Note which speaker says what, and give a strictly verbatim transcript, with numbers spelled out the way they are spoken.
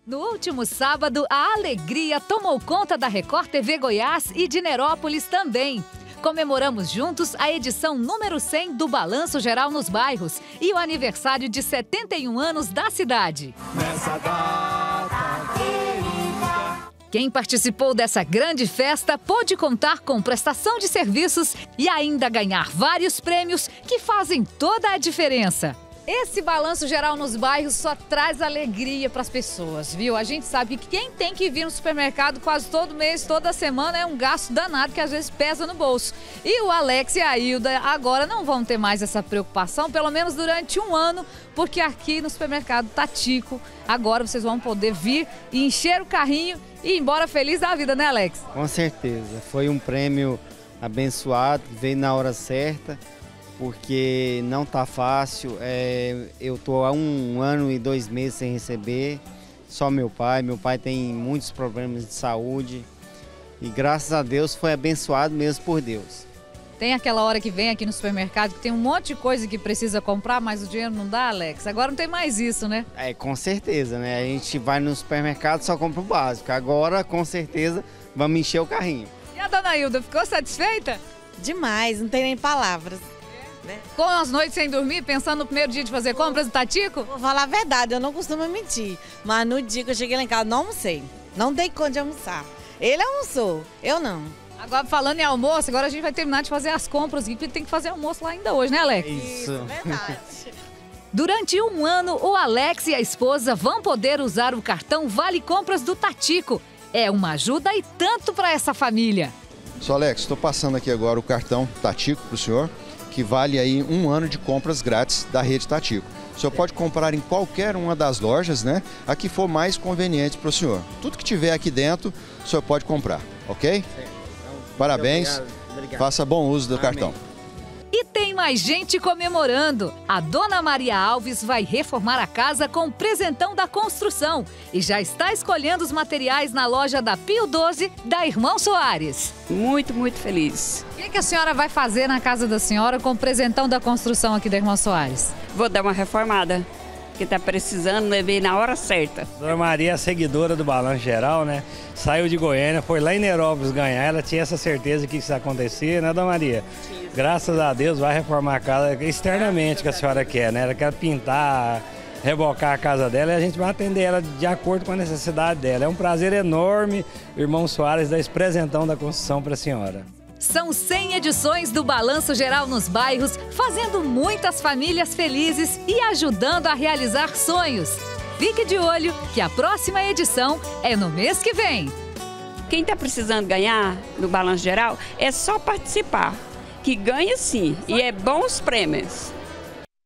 Speaker 1: No último sábado, a alegria tomou conta da Record T V Goiás e de Nerópolis também. Comemoramos juntos a edição número cem do Balanço Geral nos Bairros e o aniversário de setenta e um anos da cidade. Nessa data querida. Quem participou dessa grande festa pôde contar com prestação de serviços e ainda ganhar vários prêmios que fazem toda a diferença. Esse balanço geral nos bairros só traz alegria para as pessoas, viu? A gente sabe que quem tem que vir no supermercado quase todo mês, toda semana, é um gasto danado que às vezes pesa no bolso. E o Alex e a Hilda agora não vão ter mais essa preocupação, pelo menos durante um ano, porque aqui no supermercado Tatico, agora vocês vão poder vir e encher o carrinho e ir embora feliz da vida, né, Alex?
Speaker 2: Com certeza. Foi um prêmio abençoado, veio na hora certa. Porque não tá fácil, é, eu tô há um ano e dois meses sem receber, só meu pai, meu pai tem muitos problemas de saúde e graças a Deus foi abençoado mesmo por Deus.
Speaker 1: Tem aquela hora que vem aqui no supermercado que tem um monte de coisa que precisa comprar, mas o dinheiro não dá, Alex? Agora não tem mais isso, né?
Speaker 2: É, com certeza, né? A gente vai no supermercado e só compra o básico, agora com certeza vamos encher o carrinho.
Speaker 1: E a dona Hilda, ficou satisfeita?
Speaker 3: Demais, não tem nem palavras.
Speaker 1: Né? Com as noites sem dormir, pensando no primeiro dia de fazer compras do Tatico?
Speaker 3: Vou falar a verdade, eu não costumo mentir. Mas no dia que eu cheguei lá em casa, não almocei. Não dei conta de almoçar. Ele almoçou, eu não.
Speaker 1: Agora, falando em almoço, agora a gente vai terminar de fazer as compras, porque tem que fazer almoço lá ainda hoje, né, Alex?
Speaker 2: Isso,
Speaker 3: Isso verdade.
Speaker 1: Durante um ano, o Alex e a esposa vão poder usar o cartão Vale Compras do Tatico. É uma ajuda e tanto para essa família.
Speaker 4: Só Alex, estou passando aqui agora o cartão Tatico para o senhor, que vale aí um ano de compras grátis da rede Tatico. O senhor pode comprar em qualquer uma das lojas, né? A que for mais conveniente para o senhor. Tudo que tiver aqui dentro, o senhor pode comprar, ok? Parabéns,
Speaker 2: obrigado, obrigado.
Speaker 4: Faça bom uso do
Speaker 2: Amém.
Speaker 4: cartão.
Speaker 1: E tem mais gente comemorando. A dona Maria Alves vai reformar a casa com presentão da construção e já está escolhendo os materiais na loja da Pio doze da Irmão Soares.
Speaker 5: Muito, muito feliz.
Speaker 1: O que, que a senhora vai fazer na casa da senhora com o presentão da construção aqui da Irmão Soares?
Speaker 5: Vou dar uma reformada, que está precisando, levei na hora certa.
Speaker 6: Dona Maria é seguidora do Balanço Geral, né? Saiu de Goiânia, foi lá em Nerópolis ganhar, ela tinha essa certeza que isso ia acontecer, né, Dona Maria? Sim. Graças a Deus vai reformar a casa externamente que a senhora quer, né? Ela quer pintar, rebocar a casa dela e a gente vai atender ela de acordo com a necessidade dela. É um prazer enorme, Irmão Soares, dar esse presentão da construção para a senhora.
Speaker 1: São cem edições do Balanço Geral nos Bairros, fazendo muitas famílias felizes e ajudando a realizar sonhos. Fique de olho que a próxima edição é no mês que vem.
Speaker 5: Quem está precisando ganhar no Balanço Geral é só participar, que ganha sim, e é bons prêmios.